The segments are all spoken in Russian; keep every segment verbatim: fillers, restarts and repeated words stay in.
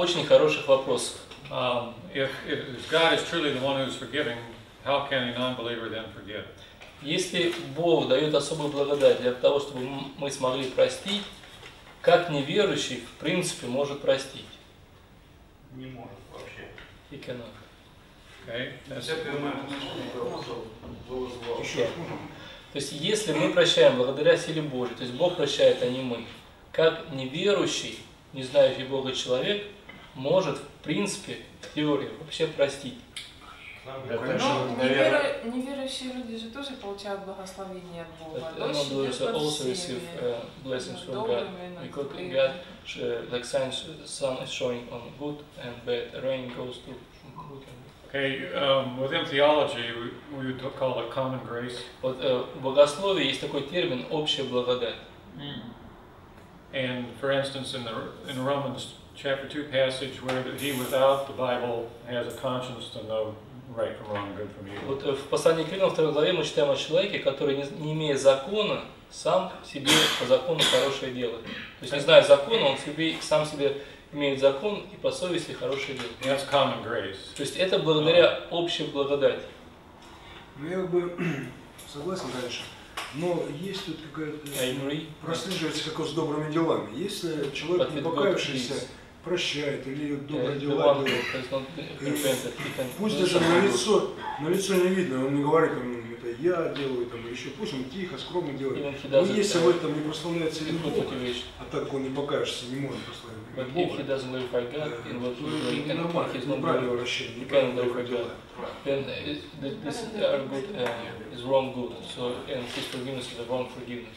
очень хороших вопросов. Um, if, if God is truly the one who's forgiving, how can a non-believer then forgive? Если Бог дает особую благодать для того, чтобы мы смогли простить, как неверующий в принципе может простить? Не может вообще. He cannot. Okay? That's, Yeah. То есть, если мы прощаем благодаря силе Божьей, то есть Бог прощает, а не мы, как неверующий, не знающий Бога человек, может, в принципе, в теории вообще простить. Но неверу, неверующие люди же тоже получают благословение от Бога. Дождь идет под всеми, добрыми и because God, uh, like signs, sun is showing on good and bad, rain goes to good and bad. okay, um, within theology, we, we would call it common grace. Вот uh, в богословии есть такой термин «общая благодать». Mm. And for instance, in the in Romans chapter two passage, where he without the Bible has a conscience to know right from wrong, good from evil. Вот в послании к Римлянам второй главе мы читаем о человеке, который, не, не имея закона, сам себе по закону хорошее делает. То есть, не зная закона, он себе, сам себе имеет закон и по совести хорошее делает. That's common grace. То есть, это благодаря общей благодати. Ну, я как бы согласен, конечно. Но есть тут какая-то... прослеживается как с добрыми делами. Если человек, не покаявшийся, прощает или добрые дела делает, пусть даже на лицо, на лицо не видно, он не говорит, там, это я делаю, там, или еще, пусть он тихо, скромно делает. Но если в этом не прославляется имя Бога, а так он не покаешься, не может прославить имя Бога, это нормально, это неправильное вращение, неправильное доброе дело. Then this are good uh, is wrong good. So and his forgiveness is a wrong forgiveness.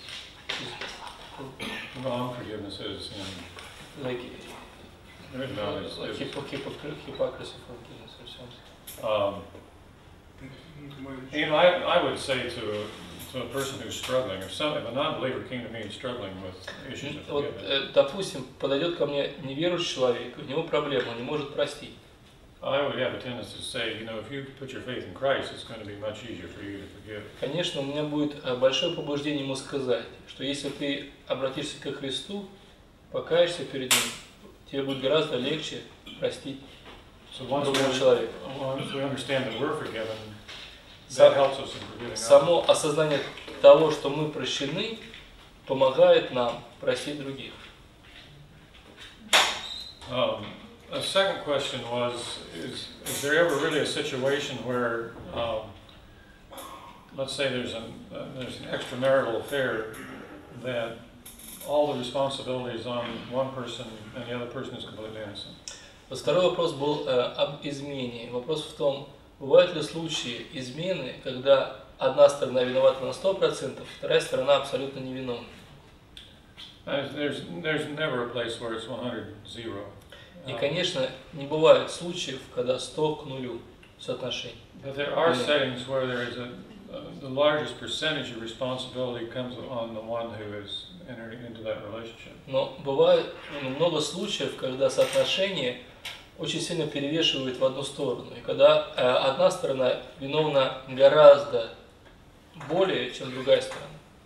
Wrong forgiveness is in, like no, it's, like it's, hypocrisy forgiveness or something. Um, you know, I, I would say to a, to a person who's struggling, if, some, if a non-believer came to me and struggling with issues of Вот, forgiveness, допустим, подойдет ко мне неверующий человек, у него проблема, он не может простить. I would have a tendency to say, you know, if you put your faith in Christ, it's going to be much easier for you to forgive. Конечно, у меня будет большое побуждение ему сказать, что если ты обратишься ко Христу, покаешься перед Ним, тебе будет гораздо легче простить другого человека. Once we understand that we're forgiven, that helps us in forgiving others. Само осознание того, что мы прощены, помогает нам простить других. Um, The second question was, is, is there ever really a situation where, um, let's say there's an, uh, there's an extramarital affair that all the responsibility is on one person and the other person is completely innocent? Второй вопрос был э, об измене. Вопрос в том, бывают ли случаи измены, когда одна сторона виновата на сто процентов, вторая сторона абсолютно невиновна. There's, there's never a place where it's one hundred zero. И, конечно, не бывает случаев, когда сто к нулю соотношение. But there are settings where there is a, uh, the largest percentage of responsibility comes on the one who is entering into that relationship. Но бывает много случаев, когда соотношение очень сильно перевешивает в одну сторону. И когда э, одна сторона виновна гораздо более, чем другая сторона.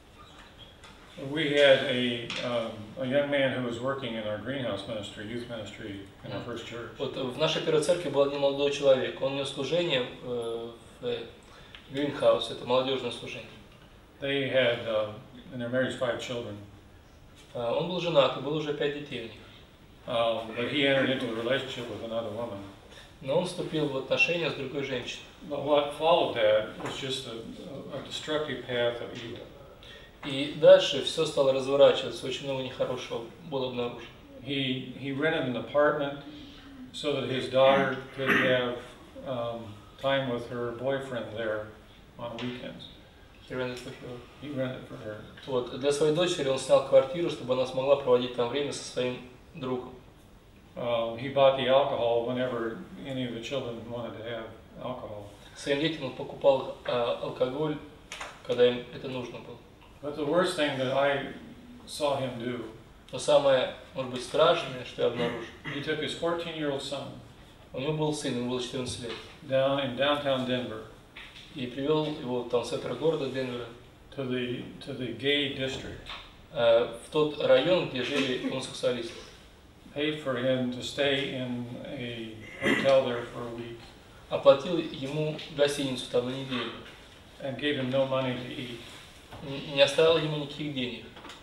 We had a, um, a young man who was working in our greenhouse ministry, youth ministry in our first church. Вот в нашей первой церкви был один молодой человек. Он нес служение в, в greenhouse, это молодежное служение. They had, uh, and they're married, five children. Он был женат, и было уже пять детей у них. Um, but he entered into a relationship with another woman. Но он вступил в отношения с другой женщиной. But what followed that was just a, a destructive path of evil. И дальше все стало разворачиваться, очень много нехорошего было обнаружено. He he rented an apartment so that his daughter could have um, time with her boyfriend there on weekends. He rented for her. He rented for her. Вот для своей дочери он снял квартиру, чтобы она смогла проводить там время со своим другом. Um, he bought the alcohol whenever any of the children wanted to have alcohol. Своим детям он покупал а, алкоголь, когда им это нужно было. But the worst thing that I saw him do, Но самое, может быть, страшное, что я обнаружил, he took his fourteen-year-old son у него был сын, ему было четырнадцать лет, down in downtown Denver и привел его там в центр города Денвера, to the to the gay district, а, в тот район, где жили гомосексуалисты. paid for him to stay in a hotel there for a week. Оплатил ему гостиницу там на неделю. And gave him no money to eat. Не оставил ему никаких денег.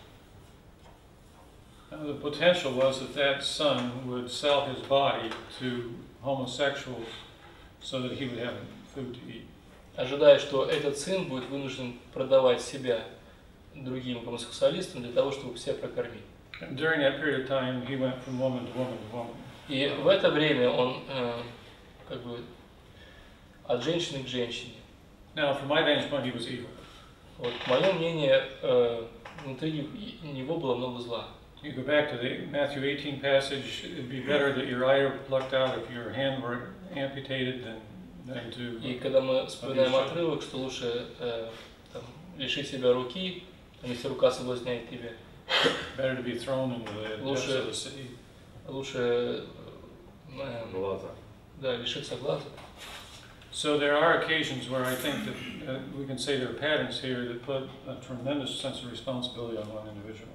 Now, the potential was that that son would sell his body to homosexuals so that he would have food to eat. Ожидая, что этот сын будет вынужден продавать себя другим гомосексуалистам для того, чтобы всех прокормить. And during that period of time, he went from woman to woman to woman. И в это время он э, как бы от женщины к женщине. Now, from my vantage point, he was evil. Вот, мое мнение, э, внутри него было много зла. You go back to the Matthew eighteen passage, it'd be better that your eye were plucked out if your hand were amputated than, than to... И когда мы вспоминаем отрывок, что лучше э, там, лишить себя руки, там, если рука соблазняет тебя, better to be thrown into the depths of the sea. Лучше э, Глаза. Да, лишиться глаза. So there are occasions where I think that uh, we can say there are patterns here that put a tremendous sense of responsibility on one individual.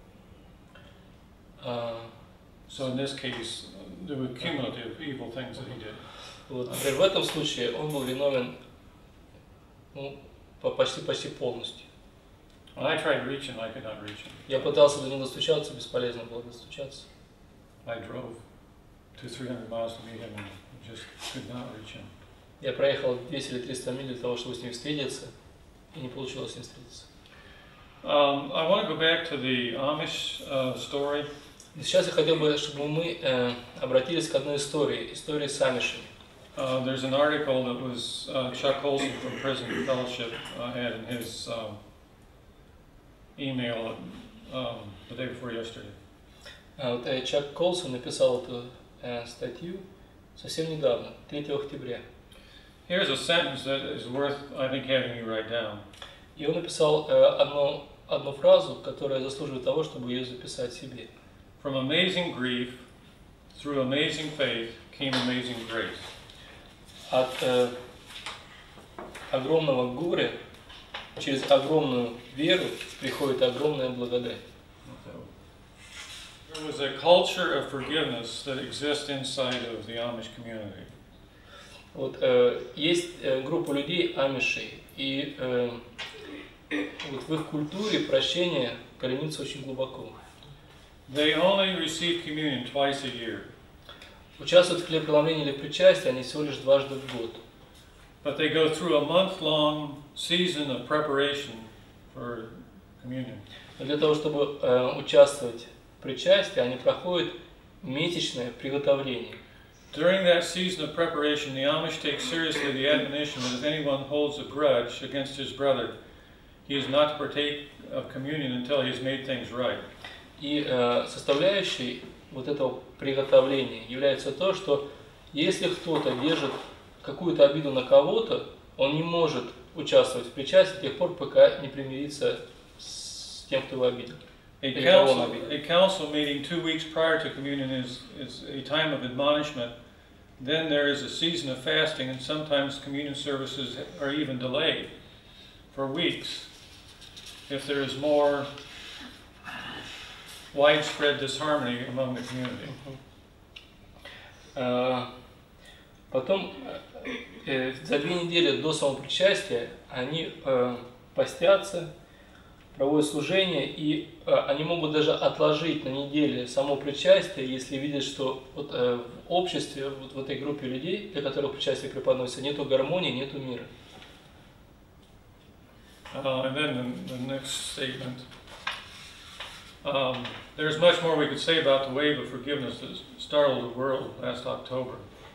Uh, so in this case, there were cumulative evil things that he did. Вот, например, в этом случае он был виновен, ну, почти почти полностью. When I tried to reach him, I could not reach him. Я пытался до него достучаться, бесполезно было достучаться. I drove two, three hundred miles to meet him and just could not reach him. Я проехал двести или триста миль для того, чтобы с ним встретиться, и не получилось с ним встретиться. Um, I want to go back to the Amish uh, story. Сейчас я хотел бы, чтобы мы э, обратились к одной истории, истории с амишами. Uh, there's an article that was uh, Chuck Colson from Prison Fellowship uh, had in his um, email um, the day before yesterday. А, вот, э, Чак Колсон написал эту э, статью совсем недавно, третьего октября. Here's a sentence that is worth, I think, having you write down. И он написал э, одну, одну фразу, которая заслуживает того, чтобы ее записать себе. From amazing grief, through amazing faith, came amazing grace. От э, огромного горя через огромную веру приходит огромная благодать. There was a culture of forgiveness that exists inside of the Amish community. Вот э, есть э, группа людей амишей, и э, вот в их культуре прощение коренится очень глубоко. They only receive communion twice a year. Участвуют в хлебопреломлении или причастии они всего лишь дважды в год. But they go through a month-long season of preparation for communion. Но для того, чтобы э, участвовать в причастии, они проходят месячное приготовление. During that season of preparation, the Amish take seriously the admonition that if anyone holds a grudge against his brother, he is not to partake of communion until he has made things right. И э, составляющей вот этого приготовления является то, что если кто-то держит какую-то обиду на кого-то, он не может участвовать в причастии до тех пор, пока не примирится с тем, кто его обидел. A council, a council meeting two weeks prior to communion is, is a time of admonishment. Then there is a season of fasting, and sometimes communion services are even delayed for weeks if there is more widespread disharmony among the community. Uh, потом э, за две недели до самого причастия они э, постятся, проводят служение, и э, они могут даже отложить на неделю само причастие, если видят, что вот, э, в обществе, вот в этой группе людей, для которых причастие преподносится, нету гармонии, нету мира. Uh, and then the, the next statement. Um, there's much more we could say about the wave of forgiveness that startled the world last October.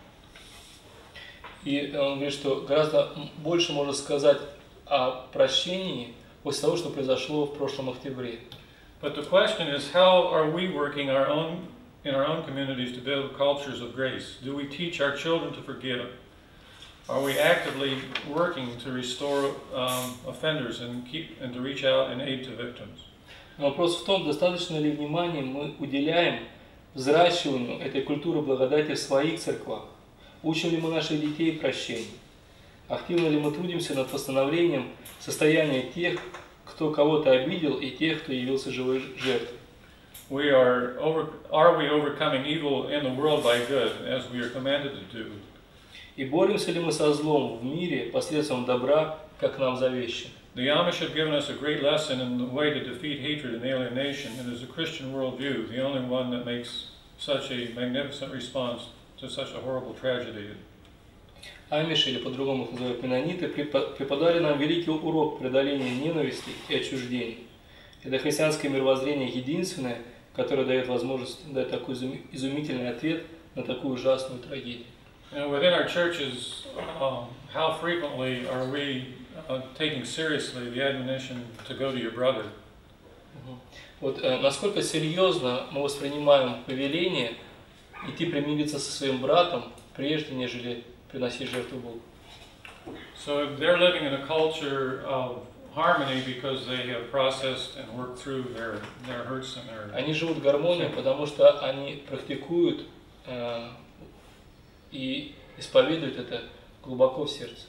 И он говорит, что гораздо больше можно сказать о прощении после того, что произошло в прошлом октябре. But the question is, how are we working our own, in our own communities to build cultures of grace? Do we teach our children to forgive? Are we actively working to restore um, offenders and keep and to reach out and aid to victims? Вопрос в том, достаточно ли внимания мы уделяем взращиванию этой культуры благодати в своих церквах. Учим ли мы наших детей прощению? Активно ли мы трудимся над восстановлением состояния тех, кто кого-то обидел, и тех, кто явился живой жертвой? we are over, are we overcoming evil in the world by good, as we are commanded to do? И боремся ли мы со злом в мире посредством добра, как нам завещено? The Amish have given us a great lesson in the way to defeat hatred and alienation, and as a Christian worldview, the only one that makes such a magnificent response to such a horrible tragedy. Амиши, или по-другому их называют менониты, преподали нам великий урок преодоления ненависти и отчуждений. Это христианское мировоззрение единственное, которое дает возможность дать такой изумительный ответ на такую ужасную трагедию. And within our churches, um, how frequently are we uh, taking seriously the admonition to go to your brother? Вот э, насколько серьезно мы воспринимаем повеление идти примириться со своим братом, прежде нежели приносить жертву Богу. So they're living in a culture of harmony because they have processed and worked through their their hurts and their. Они живут в гармонии, потому что они практикуют э, и исповедуют это глубоко в сердце.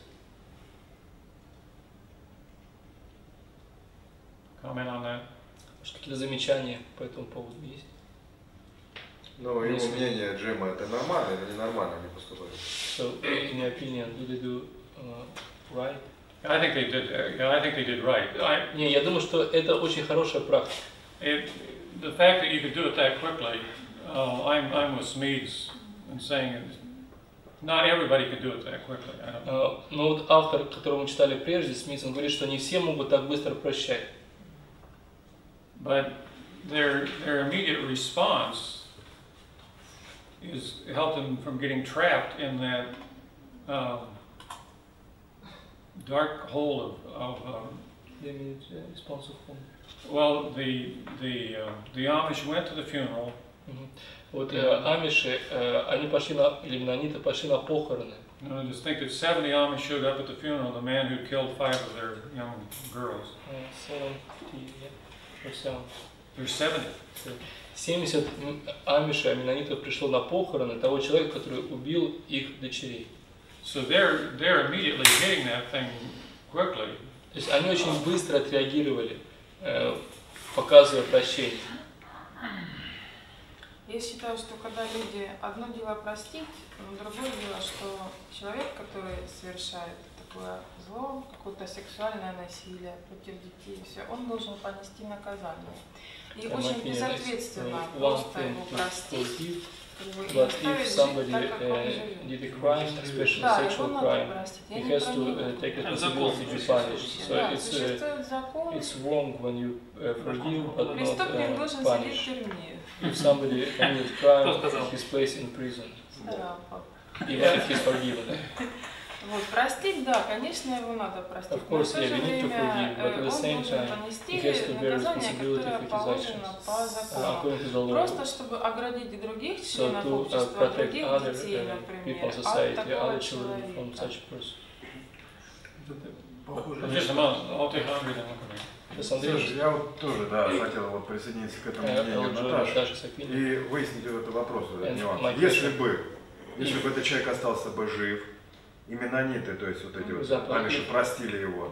Comment on that? Какие-то замечания по этому поводу есть? Ну, его мнение Джема, это нормально или ненормально они поступают? So, in your opinion, do they do uh, right? I think they did. Uh, I think they did right. I, Не, я думаю, что это очень хорошая практика. it, the fact that you could do it that quickly, uh, I'm I'm with Smedes in saying it, not everybody could do it that quickly. I don't know. Uh, но вот автор, которого мы читали прежде, Смит, он говорит, что не все могут так быстро прощать. But their their immediate response is help them from getting trapped in that um, dark hole of, of um, well, the the uh, the Amish went to the funeral. Mm-hmm. Вот э, амиши, э, они пошли на, или менониты пошли на похороны. You know, just think that seventy Amish showed up at the funeral of the man who killed five of their young girls. Uh, seventy, yeah, or seventy. There's seventy. семьдесят амишей, а менонитов пришло на похороны того человека, который убил их дочерей. So they're they're immediately getting that thing quickly. То есть они очень быстро отреагировали, э, показывая прощение. Я считаю, что когда люди, одно дело простить, но другое дело, что человек, который совершает такое зло, какое-то сексуальное насилие против детей, все, он должен понести наказание. И очень безответственно просто его простить, But if somebody uh, did a crime, especially a sexual crime, he has to uh, take responsibility to be punished. So it's uh, it's wrong when you uh, forgive but not uh, punish. If somebody committed a crime, he's placed in prison, even if he's forgiven. Вот, простить, да, конечно, его надо простить. Of course, yeah, we need to forgive, but at the same time, he has to bear responsibility for his actions, uh, according to the law. Просто чтобы оградить других So членов to uh, общества, protect других other детей, uh, people например, in от society, такого other children from человека. such a person. Похоже. Just a moment, I'll take Andrew then. Слушай, я вот тоже, да, хотел вот присоединиться к этому мнению Наташи и выяснить этот вопрос, этот нюанс. Если бы, если бы этот человек остался бы жив, и менониты, то есть вот эти вот амиши простили его,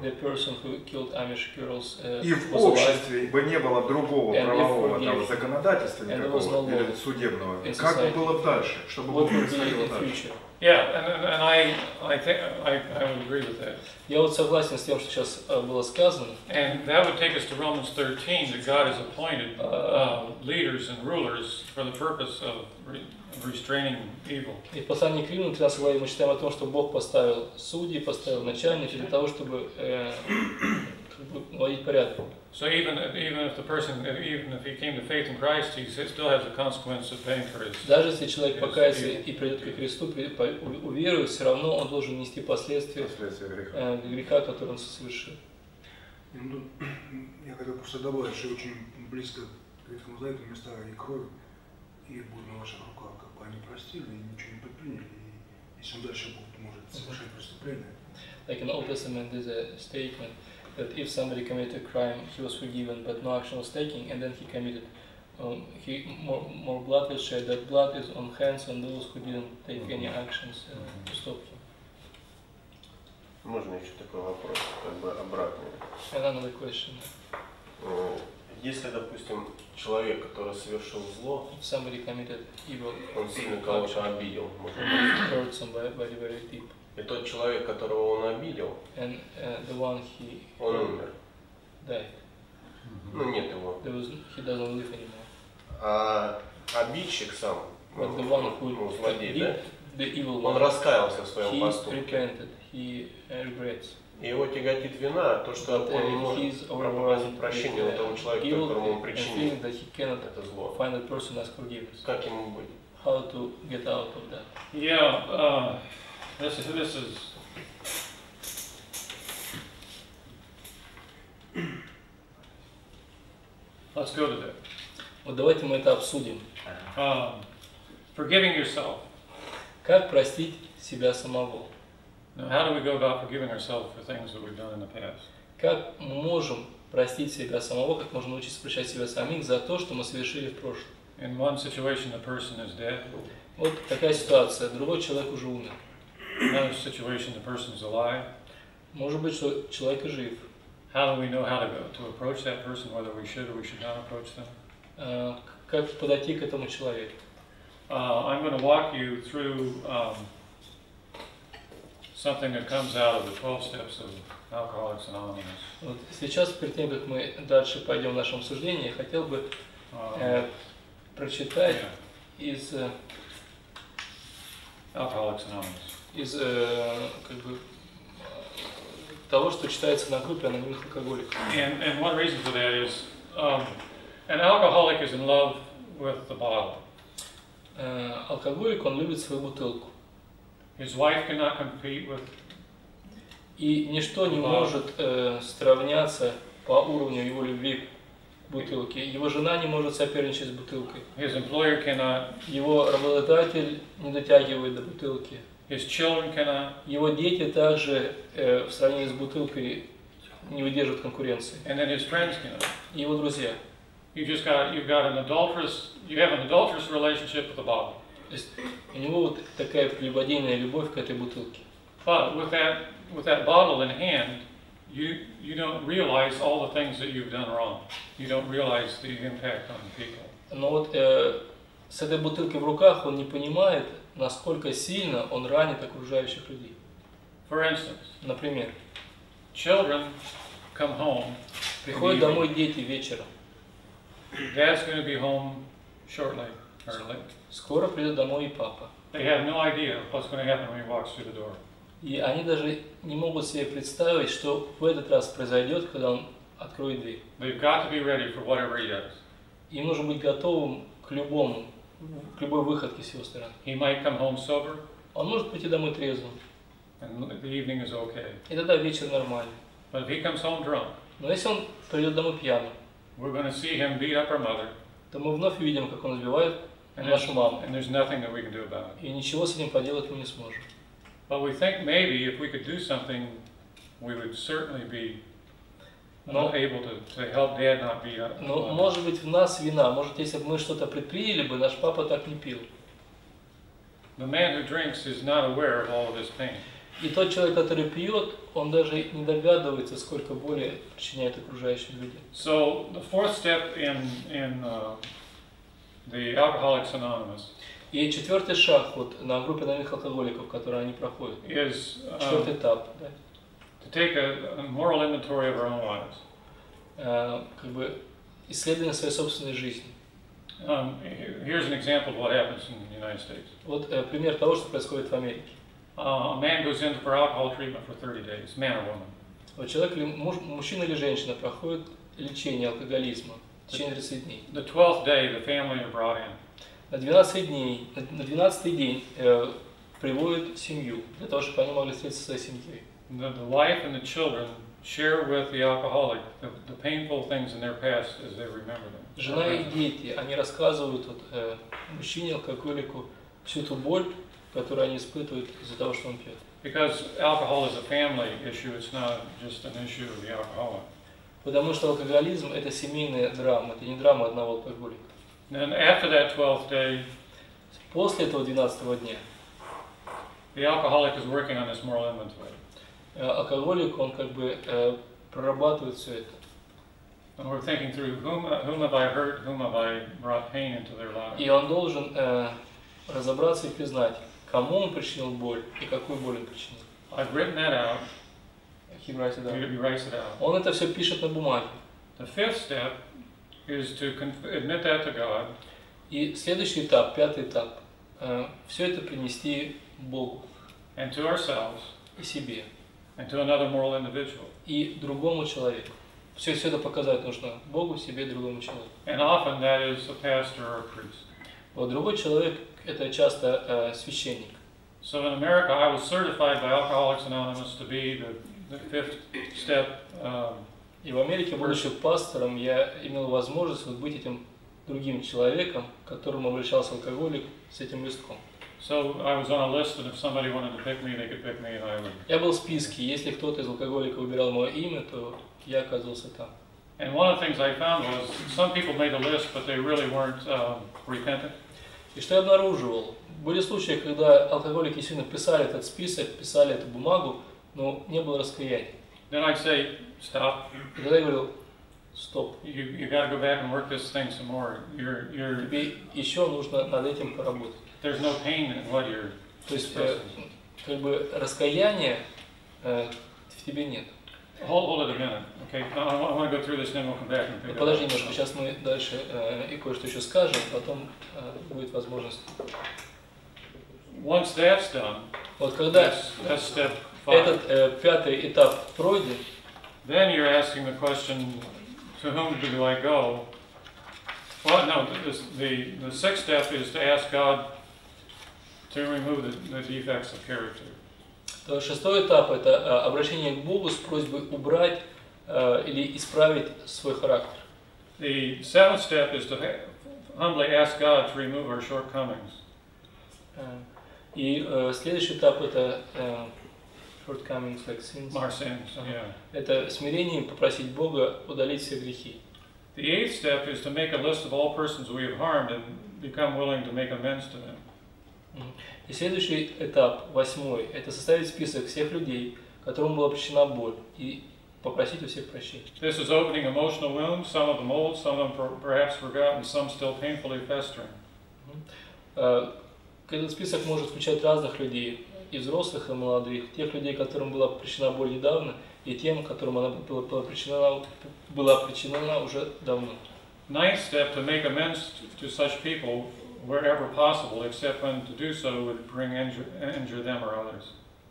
и в обществе бы не было другого правового того, законодательства никакого или судебного, как бы было бы дальше, чтобы Бог происходило дальше? Yeah, and, and I, I think I, I would agree with that. Я вот согласен с тем, что сейчас было сказано. And that would take us to Romans thirteen, that God has appointed uh, leaders and rulers for the purpose of re restraining evil. И в послании к Римлянам тринадцатой главе мы читаем о том, что Бог поставил судей, поставил начальников для того, чтобы э, наводить порядок. So even even if the person, even if he came to faith in Christ, he still has a consequence of paying for his. Даже если человек покается и придет ко Христу, уверует, все равно он должен нести последствия э, греха, который он совершил. Я хотел просто добавить, что очень близко к Ветхому Завету места и кровь, и будет на ваших руках, как бы они простили и ничего не предприняли, и если он дальше будет, может совершать преступление. Like in Old Testament, there's a statement that if somebody committed a crime, he was forgiven, but no action was taken, and then he committed, um, he more more blood was shed. That blood is on hands on those who didn't take any actions uh, to stop him. Можно еще такой вопрос, как бы обратный. Another question. если, допустим, человек, который совершил зло, evil, он сильно кого-то обидел, может hurt somebody very deep. И тот человек, которого он обидел, And, uh, the one he, он умер. Died. Ну нет его. There was, he doesn't live anymore. А обидчик сам, But the one who ну, злодей, да? The evil Он one, раскаялся в своем he поступке. repented, he regrets. И его тяготит вина, то, что But, он не uh, может he's попросить прощения у того человека, guilt которому он and причинил feeling that he cannot это зло. find that person as forgiveness. Как ему быть? How to get out of that? Yeah, uh, this is this is. Let's go to that. Вот давайте мы это обсудим. Um, forgiving yourself. Как простить себя самого? Now, how do we go about forgiving ourselves for things that we've done in the past? Как мы можем простить себя самого, как можно научиться прощать себя самих за то, что мы совершили в прошлом? In one situation, the person is dead. Вот такая ситуация. Другой человек уже умер. Another situation, the person is alive. Может быть, что человек и жив. How do we know how to go to approach that person, whether we should or we should not approach them? Uh, как подойти к этому человеку? Uh, I'm going to walk you through um, something that comes out of the twelve steps of Alcoholics Anonymous. Вот сейчас, перед тем, как мы дальше пойдем в нашем обсуждении, я хотел бы э, прочитать yeah. из, э, Alcoholics Anonymous. из э, как бы, того, что читается на группе анонимных алкоголиков. And, and one reason for that is um, an alcoholic is in love with the bottle. Э, алкоголик, он любит свою бутылку. His wife cannot compete with. И ничто не может э, сравняться по уровню его любви к бутылке. Его жена не может соперничать с бутылкой. His employer cannot. Его работодатель не дотягивает до бутылки. His children cannot. Его дети также э, в сравнении с бутылкой не выдерживают конкуренции. And then his friends cannot. И его друзья. You just got you've got an adulterous you have an adulterous relationship with the bottle. То есть у него вот такая прелюбодейная любовь к этой бутылке. But with that with that bottle in hand, you you don't realize all the things that you've done wrong. You don't realize the impact on people. Но вот э, с этой бутылкой в руках он не понимает, насколько сильно он ранит окружающих людей. For instance, например, children come home. Приходят домой дети вечером. Dad's going to be home shortly. Early. Скоро придет домой и папа. They have no idea what's going to happen when he walks through the door. И они даже не могут себе представить, что в этот раз произойдет, когда он откроет дверь. They've got to be ready for whatever he does. Им нужно быть готовым к любому, к любой выходке с его стороны. He might come home sober. Он может прийти домой трезвым. And the evening is okay. И тогда вечер нормальный. But if he comes home drunk, но если он придет домой пьяным, we're going to see him beat up our mother. То мы вновь увидим, как он избивает нашу маму. And there's nothing that we can do about it. И ничего с этим поделать мы не сможем. But we think maybe if we could do something, we would certainly be но, able to, to help Dad not beat up. Но может быть в нас вина, может если бы мы что-то предприняли бы, наш папа так не пил. The man who drinks is not aware of all of this pain. И тот человек, который пьет, он даже не догадывается, сколько боли причиняет окружающим людям. So the fourth step in in uh, the Alcoholics Anonymous. И четвертый шаг вот на группе анонимных алкоголиков, которые они проходят. Is, uh, четвертый этап. Да. To take a, a moral inventory of our own lives. Uh, как бы исследование своей собственной жизни. Um, here's an example of what happens in the United States. Вот uh, пример того, что происходит в Америке. Uh, a man goes in for alcohol treatment for thirty days, man or woman. Вот человек, муж, мужчина или женщина, проходит лечение алкоголизма в течение тридцати дней. The twelfth day, the family are brought in. На двенадцатый день, на двенадцатый день э, приводят семью для того, чтобы они могли встретиться со своей семьей. The, the wife and the children share with the alcoholic the, the painful things in their past as they remember them. Жена и дети, они рассказывают вот, э, мужчине алкоголику всю ту боль, которую они испытывают из-за того, что он пьет. Because alcohol is a family issue, it's not just an issue of the alcoholic. Потому что алкоголизм это семейная драма, это не драма одного алкоголика. Then after that twelfth day, после этого двенадцатого дня, the alcoholic is working on this moral inventory. Алкоголик, он как бы э, прорабатывает все это. And we're thinking through whom, whom have I hurt, whom have I brought pain into their lives. И он должен э, разобраться и признать, кому он причинил боль и какую боль он причинил. I've written that out. He writes it out. He writes it out. Он это все пишет на бумаге. The fifth step is to admit that to God. И следующий этап, пятый этап, э, все это принести Богу. And to ourselves. И себе. And to another moral individual. И другому человеку. Все, все это показать нужно Богу, себе, другому человеку. And often that is a pastor or a priest. Вот другой человек это часто э, священник. So in America, I was certified by Alcoholics Anonymous to be the, the fifth step. Um, И в Америке, будучи пастором, я имел возможность вот быть этим другим человеком, к которому обращался алкоголик с этим листком. So I was on a list, and if somebody wanted to pick me, they could pick me, and I would. Я был в списке. Если кто-то из алкоголиков выбирал мое имя, то я оказывался там. And one of the things I found was some people made a list, but they really weren't um, repentant. И что я обнаруживал? Были случаи, когда алкоголики сильно писали этот список, писали эту бумагу, но не было раскаяния. Then I'd say, stop. И тогда я говорил, стоп. You you got to go back and work this thing some more. You're you're. Тебе еще нужно над этим поработать. There's no pain in what you're. То есть, э, как бы раскаяния э, в тебе нет. Hold, hold it a minute, okay? I want to go through this, and then we'll come back and pick it up. Подожди немножко, сейчас мы дальше э, и кое-что еще скажем, потом э, будет возможность. Once that's done, вот когда that's, that's step five. Этот э, пятый этап пройден, then you're asking the question, to whom do I go? Well, no, the, the, the sixth step is to ask God to remove the, the defects of character. То шестой этап это э, обращение к Богу с просьбой убрать э, или исправить свой характер. The seventh step is to humbly ask God to remove our shortcomings. И э, следующий этап это э, shortcomings, like sins. Our sins, yeah. Это смирение и попросить Бога удалить все грехи. The eighth step is to make a list of all persons we have harmed and become willing to make amends to them. И следующий этап, восьмой, это составить список всех людей, которым была причинена боль, и попросить у всех прощения. This is opening emotional wounds, some of them old, some of them perhaps forgotten, some still painfully festering. Этот список может включать разных людей, и взрослых, и молодых, тех людей, которым была причинена боль недавно, и тем, которым она была причинена, была причинена уже давно. Ninth step, to make amends to such people wherever possible, except when to do so would bring injure, injure them or others.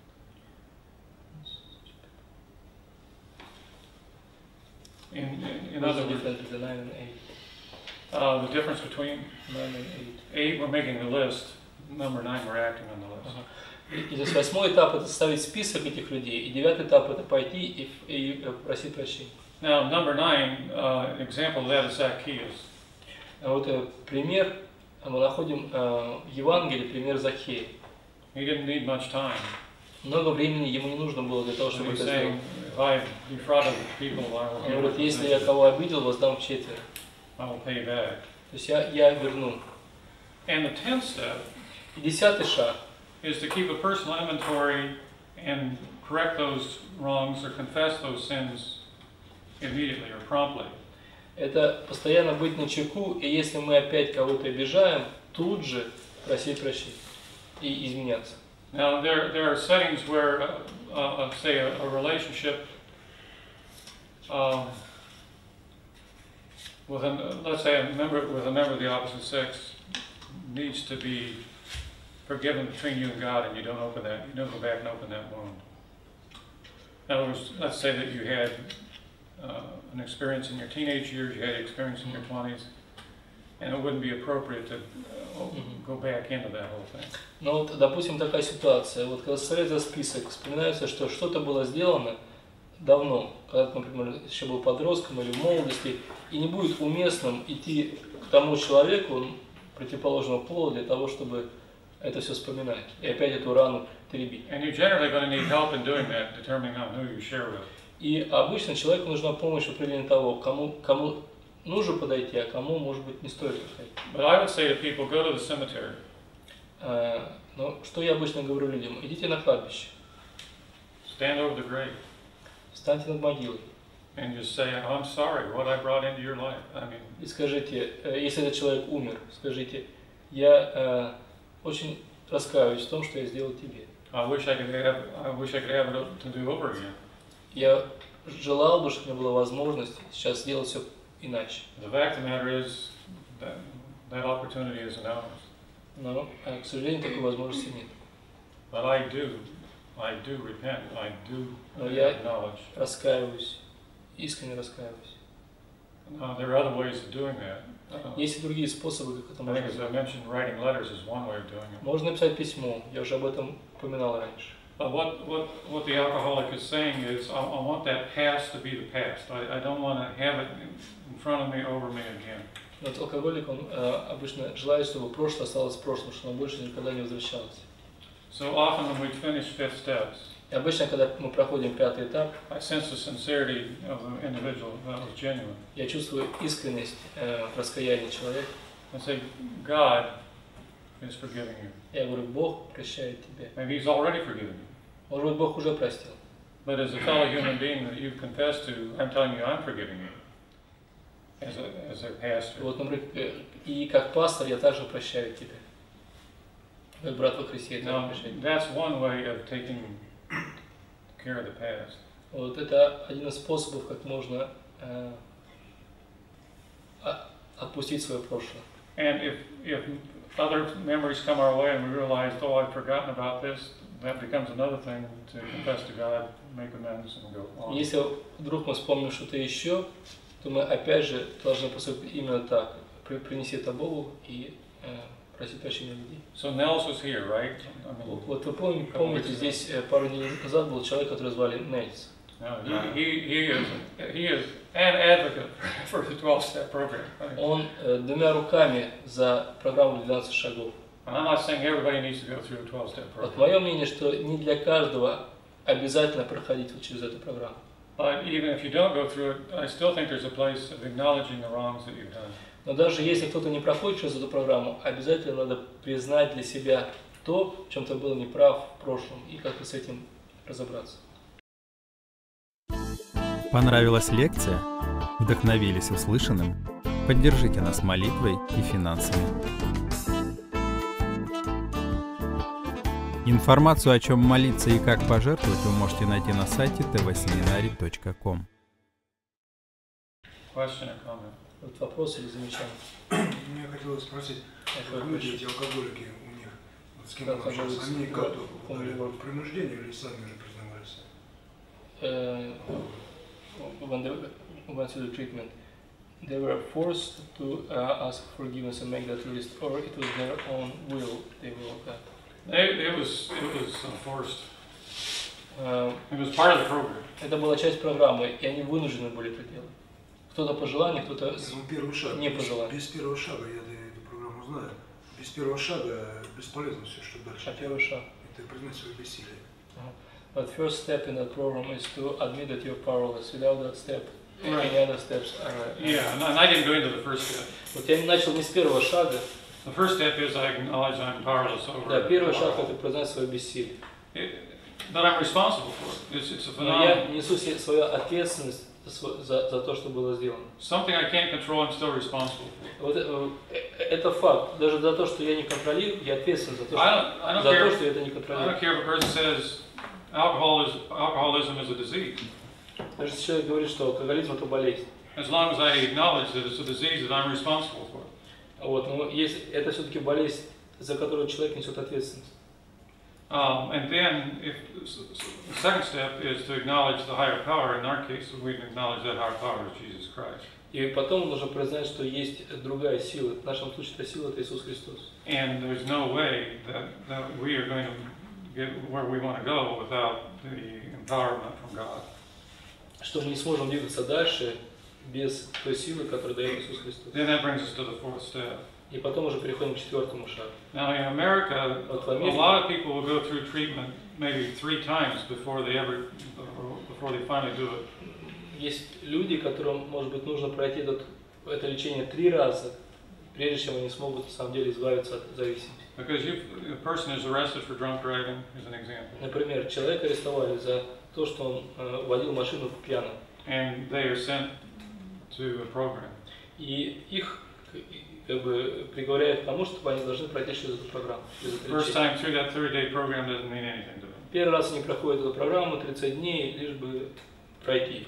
In, in, in other words, the nine and eight. Uh, the difference between nine and eight. Eight, we're making the list. Number nine, we're acting on the list. Uh-huh. И здесь восьмой этап это составить список этих людей, и девятый этап это пойти и, и просить прощения. Now, number nine, uh, an example of that is Zacchaeus. Вот пример мы находим э, в Евангелии, пример Закхея. He didn't need much time. Много времени ему не нужно было для того, чтобы это сделать. Он говорит, если я кого обидел, воздам четверо. То есть я, я верну. And the tenth step и десятый шаг is to keep a personal inventory and correct those wrongs or confess those sins immediately or promptly. Это постоянно быть начеку, и если мы опять кого-то обижаем, тут же просить прощения и изменяться. Now there there are settings where, uh, uh, say, a, a relationship um, with an, uh, let's say a member with a member of the opposite sex needs to be forgiven between you and God, and you don't open that, you don't go back and open that wound. In other words, let's say that you had uh, an experience in your teenage years, you had experience in your twenties, and it wouldn't be appropriate to uh, go back into that whole thing. Ну вот, допустим, такая ситуация. Вот когда составляется список, вспоминается, что что-то было сделано давно, когда ты, например, еще был подростком или в молодости, и не будет уместным идти к тому человеку противоположного пола для того, чтобы это все вспоминать и опять эту рану теребить. And you're generally going to need help in doing that, determining on who you share with. И обычно человеку нужна помощь в определении того, кому кому нужно подойти, а кому, может быть, не стоит подойти. But I would say to people, go to the cemetery. Uh, но что я обычно говорю людям? Идите на кладбище. Stand over the grave. Встаньте над могилой. And just say, I'm sorry, what I brought into your life. I mean. И скажите, если этот человек умер, скажите, я э, очень раскаиваюсь в том, что я сделал тебе. I wish I could have, I wish I could have it to do over again. Я желал бы, чтобы у меня была возможность сейчас сделать все иначе. The fact of the matter is that that opportunity isn't ours. Но, к сожалению, такой возможности нет. But I do, I do repent, I do Но я acknowledge. раскаиваюсь, искренне раскаиваюсь. Uh, there are other ways of doing that. Uh, Есть и другие способы, как это I можно think, as I сделать. mentioned, writing letters is one way of doing it. Можно написать письмо, я уже об этом упоминал раньше. But what, what, what the alcoholic is saying is, I, I want that past to be the past. I, I don't want to have it in front of me, over me again. Вот алкоголик, он э, обычно желает, чтобы прошлое осталось в прошлом, чтобы оно больше никогда не возвращалось. So often when we finish fifth steps, И обычно, когда мы проходим пятый этап, I sense the sincerity of the individual that was genuine. я чувствую искренность э, раскаяния человека. I say, God is forgiving you. Я говорю, Бог прощает тебя. Maybe He's already forgiven you. Может быть, Бог уже простил. But as a fellow human being that you've confessed to, I'm telling you, I'm forgiving you. As a, as a pastor. Вот, например, и как пастор я также прощаю тебя. Как брат во Христе я Now, прощаю. that's one way of taking care of the past. Вот это один из способов, как можно э, отпустить свое прошлое. And if, if other memories come our way and we realize, oh, I've forgotten about this, that becomes another thing to confess to God, make amends, and go on. Если вдруг мы вспомним что-то еще, то мы опять же должны поступить именно так. Принести это Богу и э, просить прощения людей. So Nels was here, right? I mean, Вот вы помните, помните, здесь пару недель назад был человек, который звали Нельс. no, he, he, he, is, he is an advocate for the twelve-step program. Right? Он э, двумя руками за программу двенадцать шагов. And I'm not saying everybody needs to go through a twelve-step Вот program. мое мнение, что не для каждого обязательно проходить вот через эту программу. But even if you don't go through it, I still think there's a place of acknowledging the wrongs that you've done. Но даже если кто-то не проходит через эту программу, обязательно надо признать для себя то, в чем ты был неправ в прошлом, и как-то с этим разобраться. Понравилась лекция? Вдохновились услышанным? Поддержите нас молитвой и финансами. Информацию, о чем молиться и как пожертвовать, вы можете найти на сайте тэ вэ семинарий точка ком. Question or comment? Вот вопрос или замечание? Мне хотелось спросить, как люди, эти алкоголики у них, вот с кем вы общались, они как по принуждению или сами же признавались? Uh, when they went through the treatment, they were forced to uh, ask forgiveness and make that list, or it was their own will they will that. It, it was it was forced. Uh, It was part of the program. Это была часть программы, и они вынуждены были это делать. Кто-то по желанию, кто-то Ну, первый шаг. не по желанию. Без первого шага, я эту программу знаю, без первого шага бесполезно все, что дальше. А первый шаг. Это признать свое бессилие. But first step in that program is to admit that you're powerless. Without that step, Right. any other steps are. Yeah, and I didn't go into the first step. Вот я начал не с первого шага. The first step is I acknowledge I'm powerless over. Да, первый шаг alcohol. это признать свое бессилие. It, that I'm responsible for it. It's, it's a Но я phenomenon. несу себе свою ответственность за, сво- за, за то, что было сделано. Something I can't control, I'm still responsible for. Вот э, э, это факт. Даже за то, что я не контролирую, я ответственен за то, I что, don't, I don't за то, care. что я это не I don't контролирую. care if a person says alcohol is alcoholism is a disease. Даже если человек говорит, что алкоголизм это болезнь. As long as I acknowledge that it's a disease that I'm responsible for. Вот, но есть, это все-таки болезнь, за которую человек несет ответственность. Um, and then, if the second step is to acknowledge the higher power. In our case, we acknowledge that higher power is Jesus Christ. И потом нужно признать, что есть другая сила. В нашем случае эта сила это Иисус Христос. And there's no way that, that we are going to get where we want to go without the empowerment from God. Что мы не сможем двигаться дальше без той силы, которую дает Иисус Христос. Then that brings us to the fourth step. И потом уже переходим к четвертому шагу. Now in America, Вот в a Америке lot of people will go through treatment maybe three times before they ever, before they finally do it. есть люди, которым, может быть, нужно пройти этот, это лечение три раза, прежде чем они смогут на самом деле избавиться от зависимости. Because you, a person is arrested for drunk driving, as an example. Например, человека арестовали за то, что он э, водил машину пьяным. and they are sent to a program. И их как бы приговоряют к тому, что они должны пройти через эту программу. First time through that thirty-day program doesn't mean anything to them. Первый раз они проходят эту программу тридцать дней, лишь бы пройти.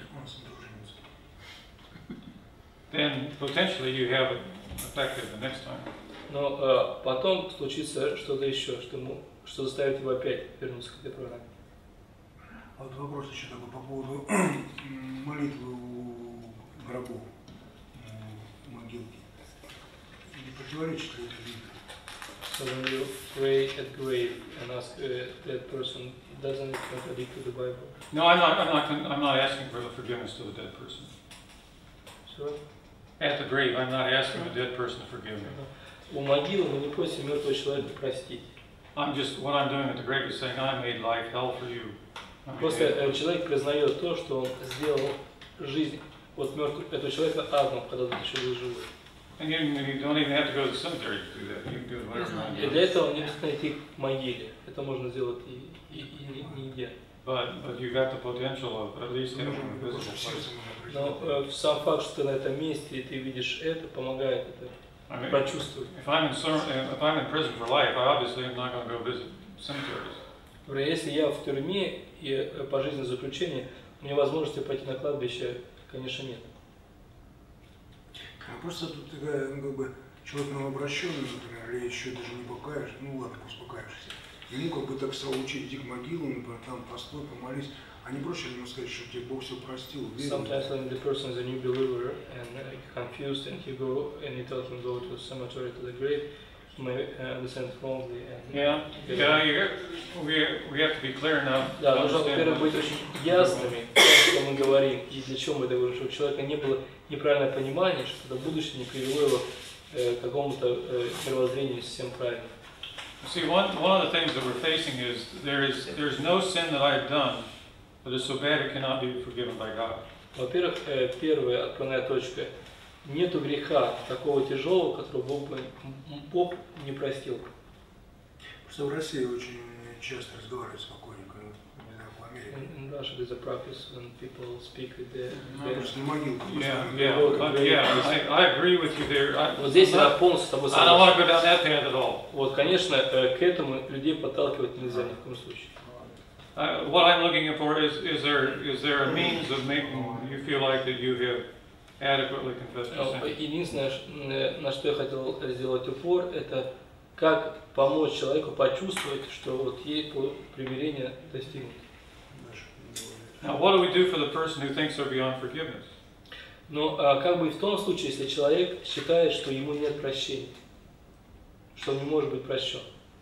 Then potentially you have it effective the next time. Но э, потом случится что-то еще, что, ему, что заставит его опять вернуться к этой программе. А вот вопрос еще такой по поводу молитвы у гробов, у могилки. Не противоречит ли это Библии? So when you pray at grave and ask uh, that person, doesn't it contradict to the Bible? No, I'm not. I'm not. I'm not asking for the forgiveness to the dead person. Sure. At the grave, I'm not asking the dead person to forgive me. У могилы мы не просим мертвого человека простить. I'm just what I'm doing at the grave is saying I made life hell for you. Просто человек признает то, что он сделал жизнь от мертвого этого человека адом, когда он еще был живой. And you, you don't even have to go to the cemetery to do that. You can do whatever you want. И для этого не нужно идти к могиле. Это можно сделать и, и, и не идя. But, but you got the potential of at least having a visible place. Но э, сам факт, что ты на этом месте и ты видишь это, помогает это I mean, прочувствовать. If I'm in if I'm in prison for life, I obviously am not going to go visit cemeteries. Если я в тюрьме и пожизненное заключение, у меня возможности пойти на кладбище, конечно, нет. А просто тут такая, ну, как бы, человек новообращенный, например, или еще даже не покаешь, ну ладно, пусть покаешься. Ему как бы так стал учить, иди к могилу, например, там постой, помолись. А не проще ему сказать, что тебе Бог все простил, верил? Sometimes when the person is a new believer and uh, confused, and you go and you tell him go to the cemetery to the grave, he may uh, understand wrongly. And yeah, yeah, you, we we have to be clear enough. Да, нужно, во-первых, быть очень ясными, что мы говорим и для чего мы это говорим, чтобы у человека не было неправильное понимание, что это будущее не привело его э, к какому-то э, мировоззрению совсем правильному. See, one one of the things that we're facing is there is there's no sin that I've done that is so bad it cannot be forgiven by God. Во-первых, э, первая отправная точка: нету греха такого тяжелого, которого Бог бы Бог не простил. Просто в России очень часто разговаривают спокойненько. In Russia, there's a practice when people speak with the. Yeah, yeah, uh, yeah. I, I agree with you there. I, вот здесь я полностью с тобой согласен. I don't want to go down that path at all. Вот, конечно, к этому людей подталкивать нельзя ни в коем случае. Uh, what I'm looking for is is there is there a means of making you feel like that you have adequately confessed your sin? Единственное, на что я хотел сделать упор, это как помочь человеку почувствовать, что вот ей примирение достигнуто. Now, what do we do for the person who thinks they're beyond forgiveness? Но а как бы в том случае, если человек считает, что ему нет прощения, что он не может быть прощен?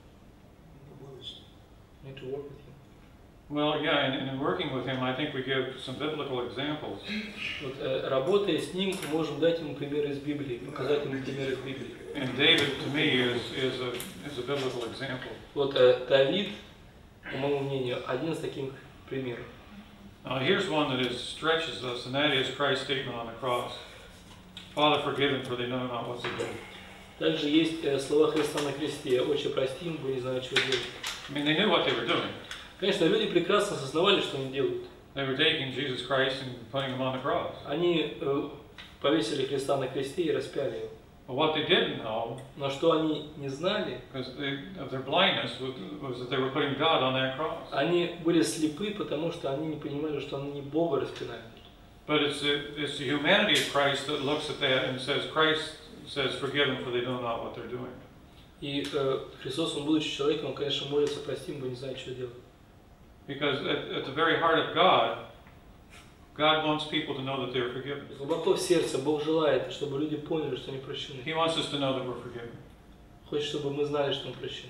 Need to work with him. Well, yeah, and, and in working with him, I think we give some biblical examples. Вот, э, работая с ним, мы можем дать ему примеры из Библии, показать ему примеры из Библии. And David, to me, is is a is a biblical example. Вот э, Давид, по моему мнению, один из таких примеров. Now, here's one that is, stretches us, and that is Christ's statement on the cross. Father, forgive them, for they know not what they do. Также есть э, слова Христа на кресте: «Отче, прости им, бо не знают, что делать». I mean, they knew what they were doing. Конечно, люди прекрасно осознавали, что они делают. They were taking Jesus Christ and putting him on the cross. Они э, повесили Христа на кресте и распяли его. But what they didn't know, но что они не знали, because they, of their blindness, was, was that they were putting God on that cross. Они были слепы, потому что они не понимали, что они не Бога распинают. But it's the, it's the humanity of Christ that looks at that and says, Christ says, forgive them, for they know not what they're doing. И э, Христос, он будучи человеком, он, конечно, молится: прости, бо не знает, что делать. Because at, at the very heart of God, God wants people to know that they are forgiven. Глубоко в сердце Бог желает, чтобы люди поняли, что они прощены. He wants us to know that we're forgiven. Хочет, чтобы мы знали, что мы прощены.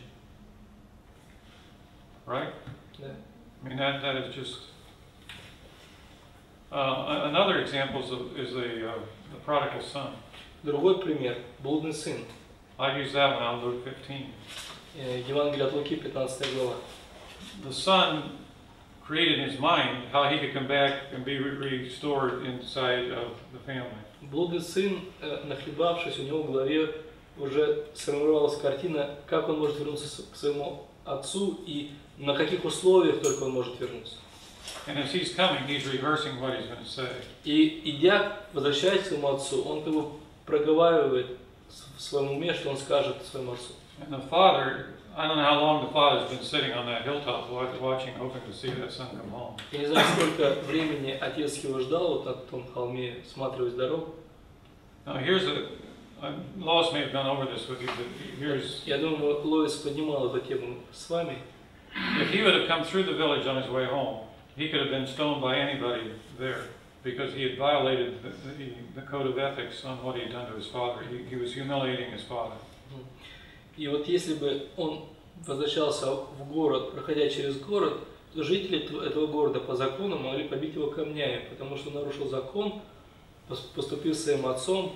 Right? Да. I mean, that, that is just... Uh, another example is the, is the, uh, the prodigal son. Другой пример – блудный сын. I use that one out of Luke fifteen. Евангелие от Луки, пятнадцатая глава. The son created in his mind how he could come back and be restored inside of the family. Блудный сын, нахлебавшись, у него в голове уже сформировалась картина, как он может вернуться к своему отцу и на каких условиях только он может вернуться. And as he's coming, he's rehearsing what he's going to say. И идя, возвращаясь к своему отцу, он как бы проговаривает в своем уме, что он скажет своему отцу. And the father, I don't know how long the father's been sitting on that hilltop watching, hoping to see that son come home. Я не знаю, сколько времени отец его ждал вот на том холме, всматриваясь дорогу. Now here's a, uh, Lois may have gone over this with you, but here's. Я думаю, Лоис поднимал эту тему с вами. If he would have come through the village on his way home, he could have been stoned by anybody there because he had violated the, the, the code of ethics on what he had done to his father. He, he was humiliating his father. И вот если бы он возвращался в город, проходя через город, то жители этого города по закону могли побить его камнями, потому что он нарушил закон, поступив своим отцом,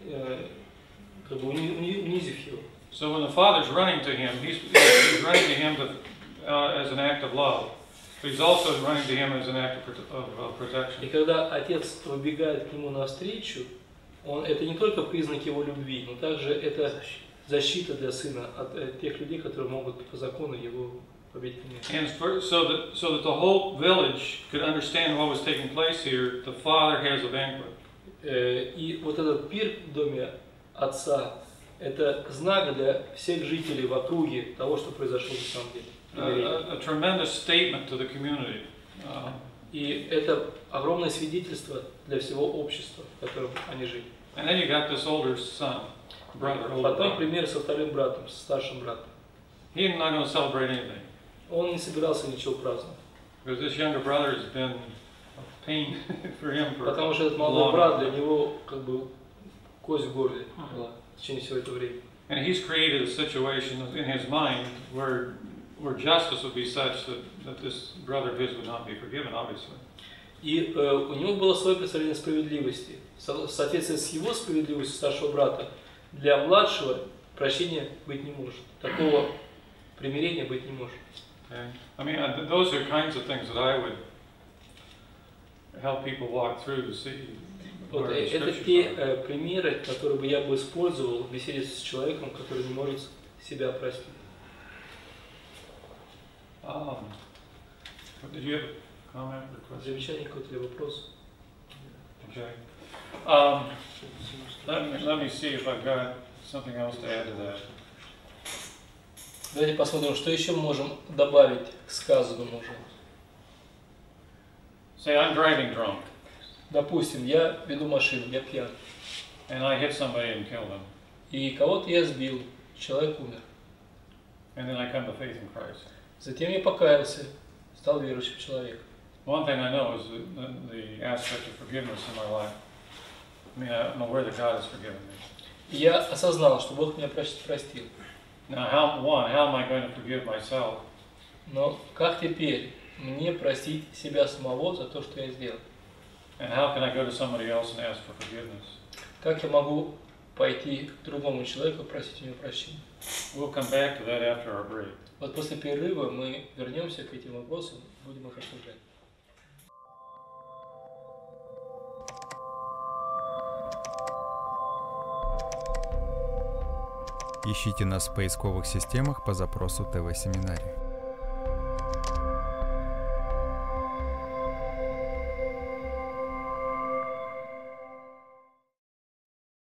как бы унизив его. So when the father's running to him, he's, he's running to him to, uh, as an act of love, but he's also running to him as an act of, of, of protection. И когда отец выбегает к нему навстречу, он, это не только признак его любви, но также это защита для сына от тех людей, которые могут по закону его победить. And for, so that so that the whole village could understand what was taking place here, the father has a banquet. И вот этот пир в доме отца – это знак для всех жителей в округе того, что произошло на самом деле. A, a tremendous statement to the community. Uh, И это огромное свидетельство для всего общества, в котором они жили. And then you got this older son. Brother, Потом пример со вторым братом, со старшим братом. He's not going to celebrate anything. Он не собирался ничего праздновать. Because this younger brother has been a pain for him for Потому что этот молодой брат для него как бы кость в горле была в течение всего этого времени. And he's created a situation in his mind where where justice would be such that that this brother of his would not be forgiven, obviously. И э, у него было свое представление справедливости. В соответствии с его справедливостью старшего брата, для младшего прощения быть не может. Такого примирения быть не может. Okay. I mean, uh, those are kinds of things that I would help people walk through to see. Вот, это те э, примеры, которые бы я бы использовал в беседе с человеком, который не может себя простить. Um, did you have a comment or question? Замечание какой-то или вопрос? Okay. Um, let me, let me see if I've got something else to add to that. Давайте посмотрим, что еще мы можем добавить к сказанному уже. Say I'm driving drunk. Допустим, я веду машину, я пьян. And I hit somebody and killed them. И кого-то я сбил, человек умер. And then I come to faith in Christ. Затем я покаялся, стал верующим человеком. One thing I know is the, the, the aspect of forgiveness in my life. I mean, I don't know where that God has forgiven me. Я осознал, что Бог меня простил. Now, how, one, how am I going to forgive myself? Но как теперь мне простить себя самого за то, что я сделал? And how can I go to somebody else and ask for forgiveness? Как я могу пойти к другому человеку и просить у него прощения? We'll come back to that after our break. Вот после перерыва мы вернемся к этим вопросам, будем их обсуждать. Ищите нас в поисковых системах по запросу ТВ-семинарий.